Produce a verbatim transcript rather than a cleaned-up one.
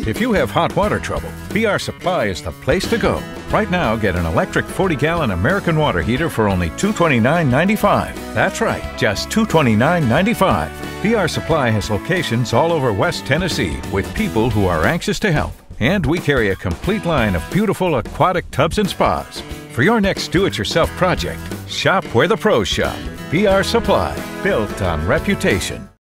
If you have hot water trouble, B R Supply is the place to go. Right now, get an electric forty gallon American water heater for only two hundred twenty-nine ninety-five. That's right, just two hundred twenty-nine ninety-five. B R Supply has locations all over West Tennessee with people who are anxious to help. And we carry a complete line of beautiful aquatic tubs and spas. For your next do-it-yourself project, shop where the pros shop. B R Supply, built on reputation.